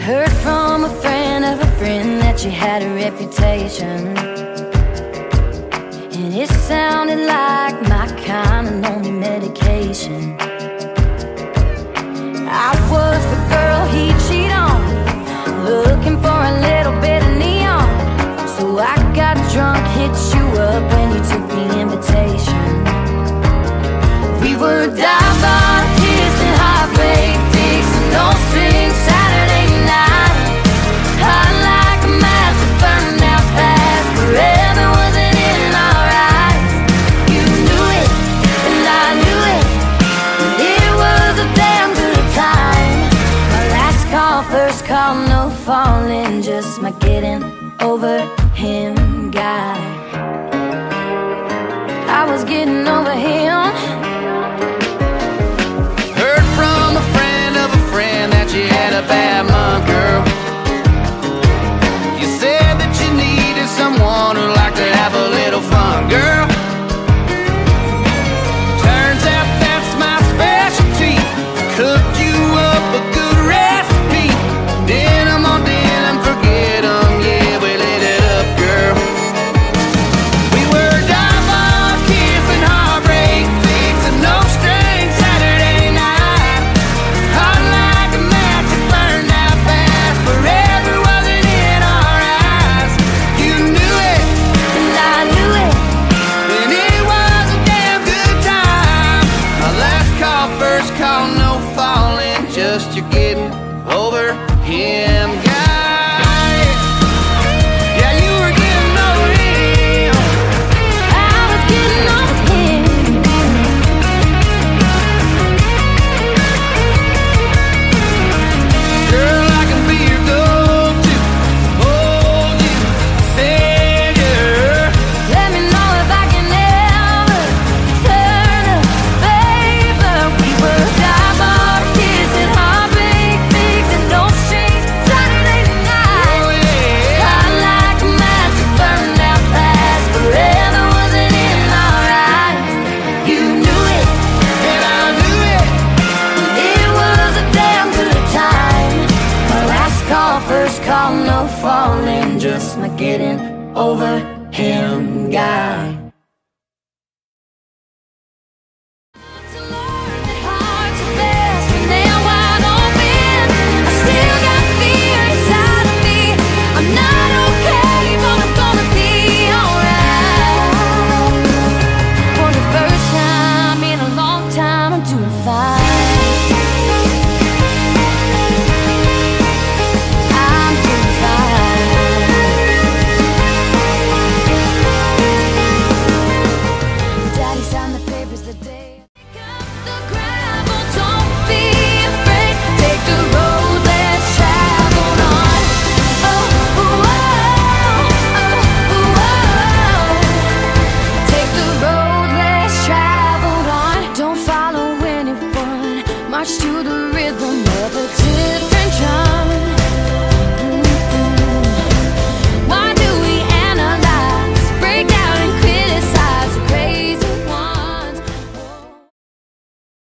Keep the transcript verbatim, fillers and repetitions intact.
Heard from a friend of a friend that you had a reputation, and it sounded like my kind of lonely medication. I was the girl he'd cheat on, looking for a little bit of neon. So I got drunk, hit you up when you took the invitation. We were dive bar, kissing, heartbreak, fixing no strings, Saturday night. Hot like a match that burned out fast, forever wasn't in our eyes. You knew it, and I knew it, and it was a damn good time. My last call, first call, no falling, just my getting over him guy. I was getting over him. Heard from a friend of a friend that you had a bad month, girl. You said that you needed someone who'd like to have a little fun, girl. Turns out that's my specialty. Cooked you up a good recipe. Denim on denim, forget 'em, yeah, we lit it up, girl. We were dive bar, kissing, heartbreak, fixing no strings, Saturday night. Hot like a match that burned out fast, forever wasn't in our eyes. You knew it, And I knew it, and it was a damn good time. My last call, first call, no falling, just you getting over him, guy. Yeah, you were getting over him. I was getting over him. Girl, I can be your go-to, hold you, savior. Let me know if I can ever turn a favor. We were dive bar, kissing, heartbreak, fixing no strings, Saturday night. Oh yeah. Hot like a match that burned out fast, forever wasn't in our eyes. You knew it, And I knew it. it was a damn good time. My last call, first call, no falling, just my getting over